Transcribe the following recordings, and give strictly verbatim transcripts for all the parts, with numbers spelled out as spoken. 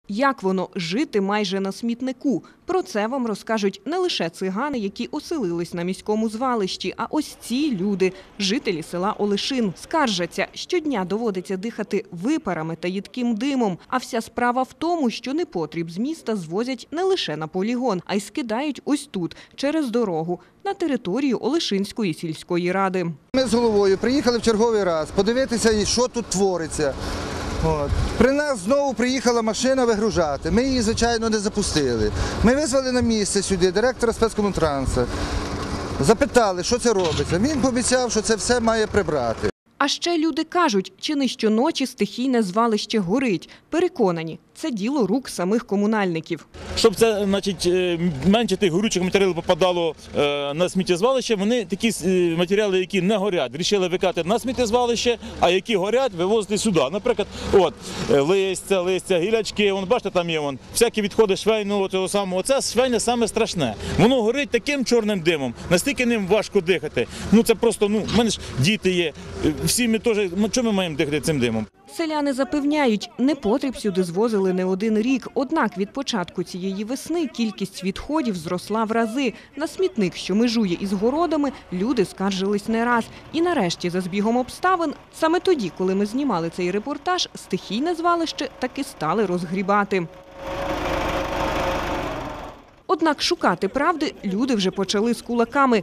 Як воно – жити майже на смітнику? Про це вам розкажуть не лише цигани, які оселились на міському звалищі, а ось ці люди – жителі села Олешин. Скаржаться, щодня доводиться дихати випарами та їдким димом. А вся справа в тому, що непотріб з міста звозять не лише на полігон, а й скидають ось тут, через дорогу, на територію Олешинської сільської ради. Ми з головою приїхали в черговий раз подивитися, що тут твориться. От. При нас знову приїхала машина вигружати. Ми її, звичайно, не запустили. Ми визвали на місце сюди директора спецкомунтрансу. Запитали, що це робиться. Він пообіцяв, що це все має прибрати. А ще люди кажуть, чи не щоночі стихійне звалище горить. Переконані, це діло рук самих комунальників. Щоб це, значить, менше тих горючих матеріалів попадало на сміттєзвалище, вони такі матеріали, які не горять, вирішили викати на сміттєзвалище, а які горять, вивозити сюди. Наприклад, от, листя, листя, гілячки, вон, бачите, там є вон, всякі відходи швейного, цього самого. Це швейне саме страшне. Воно горить таким чорним димом, настільки ним важко дихати. Ну це просто, ну, в мене ж діти є, всі ми теж, ну чому ми маємо дихати цим димом? Селяни запевняють, непотріб сюди звозили не один рік. Однак від початку цієї весни кількість відходів зросла в рази. На смітник, що межує із городами, люди скаржились не раз. І нарешті, за збігом обставин, саме тоді, коли ми знімали цей репортаж, стихійне звалище таки стали розгрібати. Однак шукати правди люди вже почали з кулаками.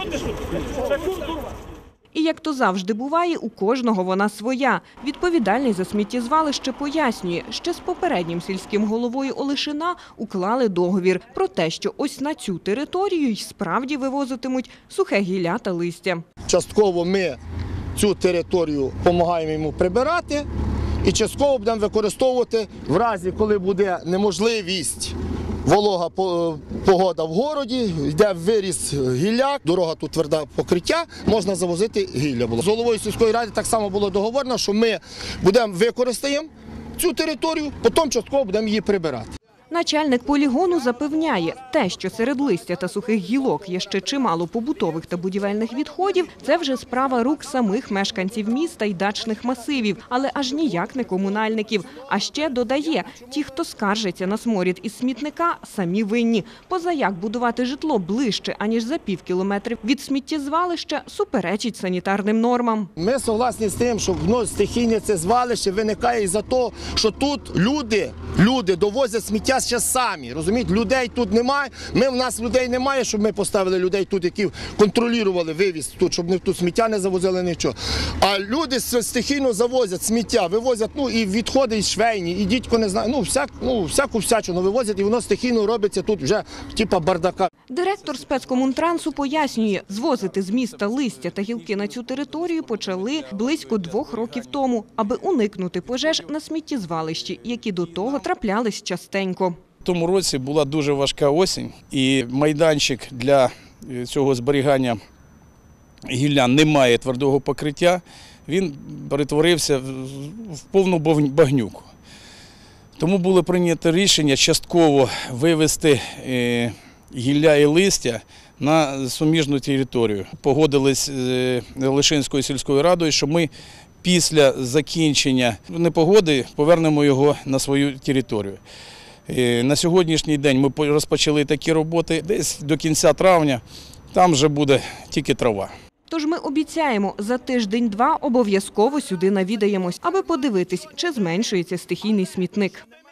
І як то завжди буває, у кожного вона своя. Відповідальний за сміттєзвалище пояснює, що з попереднім сільським головою Олешина уклали договір про те, що ось на цю територію й справді вивозитимуть сухе гілля та листя. Частково ми цю територію допомагаємо йому прибирати і частково будемо використовувати в разі, коли буде неможливість. Волога погода в городі, йде виріс гілля, дорога тут тверде покриття, можна завозити гілля. З головою сільської ради так само було договорено, що ми будемо використаємо цю територію, потім частково будемо її прибирати. Начальник полігону запевняє, те, що серед листя та сухих гілок є ще чимало побутових та будівельних відходів, це вже справа рук самих мешканців міста й дачних масивів, але аж ніяк не комунальників. А ще додає, ті, хто скаржиться на сморід із смітника, самі винні. Позаяк будувати житло ближче, аніж за пів кілометрів від сміттєзвалища, суперечить санітарним нормам. Ми согласні з тим, що ну, стихійне це звалище виникає із-за того, що тут люди, люди довозять сміття ще самі, розумієте, людей тут немає, ми, в нас людей немає, щоб ми поставили людей тут, які контролювали вивіз тут, щоб не тут сміття не завозили, нічого. А люди стихійно завозять сміття, вивозять, ну, і відходи із швейні, і дідько не знає, ну, всяк, ну, всяку всячину вивозять, і воно стихійно робиться тут вже, типа, бардака. Директор спецкомунтрансу пояснює, звозити з міста листя та гілки на цю територію почали близько двох років тому, аби уникнути пожеж на сміттєзвалищі, які до того траплялись частенько. В тому році була дуже важка осінь, і майданчик для цього зберігання гілля не має твердого покриття, він перетворився в повну багнюку. Тому було прийнято рішення частково вивезти гілля і листя на суміжну територію. Погодились з Олешинською сільською радою, що ми після закінчення непогоди повернемо його на свою територію. На сьогоднішній день ми розпочали такі роботи, десь до кінця травня там вже буде тільки трава. Тож ми обіцяємо, за тиждень-два обов'язково сюди навідаємось, аби подивитись, чи зменшується стихійний смітник.